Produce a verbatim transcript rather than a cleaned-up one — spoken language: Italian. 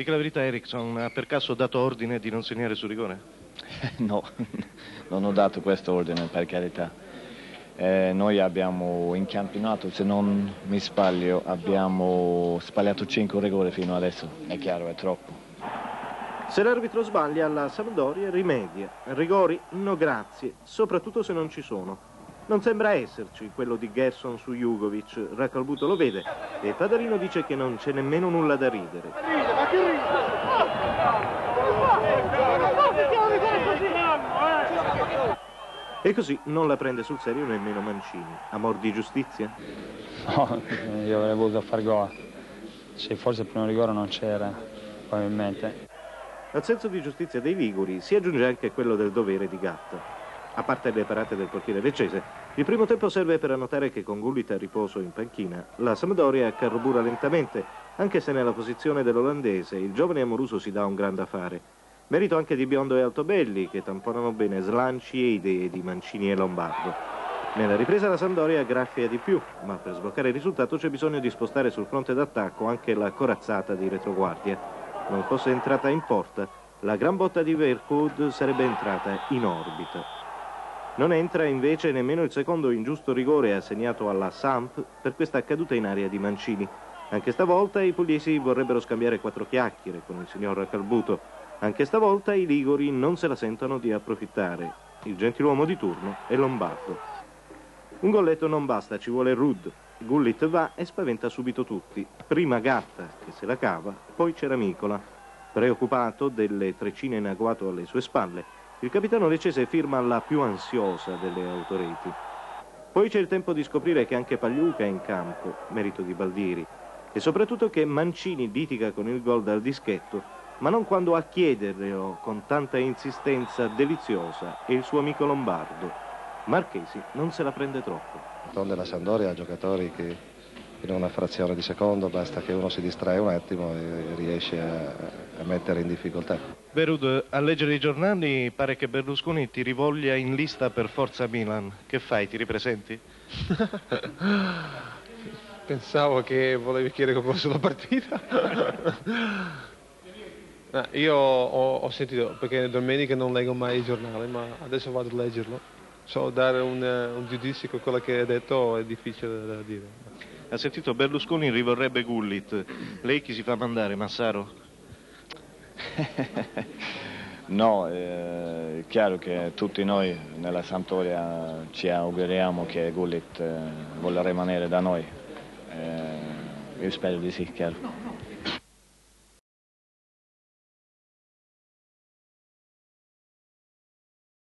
dica la verità, Eriksson, ha per caso dato ordine di non segnare su rigore? No, non ho dato questo ordine, per carità. Eh, noi abbiamo in campionato, se non mi sbaglio, abbiamo sbagliato cinque rigori fino adesso. È chiaro, è troppo. Se l'arbitro sbaglia, la Sampdoria rimedia. Rigori? No grazie, soprattutto se non ci sono. Non sembra esserci quello di Gerson su Jugovic. Racalbuto lo vede e Padarino dice che non c'è nemmeno nulla da ridere. Ma che ride? E così non la prende sul serio nemmeno Mancini. Amor di giustizia? No, io avrei voluto far gol. Se forse il primo rigore non c'era, probabilmente. Al senso di giustizia dei liguri si aggiunge anche quello del dovere di Gatta. A parte le parate del portiere leccese, il primo tempo serve per annotare che con Gullit a riposo in panchina, la Sampdoria carbura lentamente, anche se nella posizione dell'olandese il giovane Amoruso si dà un gran da fare. Merito anche di Biondo e Altobelli, che tamponano bene slanci e idee di Mancini e Lombardo. Nella ripresa la Sampdoria graffia di più, ma per sbloccare il risultato c'è bisogno di spostare sul fronte d'attacco anche la corazzata di retroguardia. Non fosse entrata in porta, la gran botta di Verhoed sarebbe entrata in orbita. Non entra invece nemmeno il secondo ingiusto rigore assegnato alla Samp per questa caduta in aria di Mancini. Anche stavolta i pugliesi vorrebbero scambiare quattro chiacchiere con il signor Racalbuto. Anche stavolta i liguri non se la sentono di approfittare. Il gentiluomo di turno è Lombardo. Un golletto non basta, ci vuole Rudd. Gullit va e spaventa subito tutti. Prima Gatta, che se la cava, poi Ceramicola. Preoccupato delle treccine in agguato alle sue spalle, il capitano leccese firma la più ansiosa delle autoreti. Poi c'è il tempo di scoprire che anche Pagliuca è in campo, merito di Baldieri, e soprattutto che Mancini litiga con il gol dal dischetto, ma non quando a chiederlo con tanta insistenza deliziosa è il suo amico Lombardo. Marchesi non se la prende troppo. Della Sampdoria ha giocatori che in una frazione di secondo basta che uno si distrae un attimo e riesce a, a mettere in difficoltà. Verud, a leggere i giornali pare che Berlusconi ti rivoglia in lista per Forza Milan. Che fai, ti ripresenti? Pensavo che volevi chiedere come fosse la partita. No, io ho, ho sentito, perché domenica non leggo mai i giornali, ma adesso vado a leggerlo. So dare un, un giudizio con quello che hai detto è difficile da dire. Ha sentito Berlusconi rivorrebbe Gullit. Lei chi si fa mandare, Massaro? No, è chiaro che tutti noi nella Sampdoria ci auguriamo che Gullit eh, voglia rimanere da noi. Eh, io spero di sì, chiaro.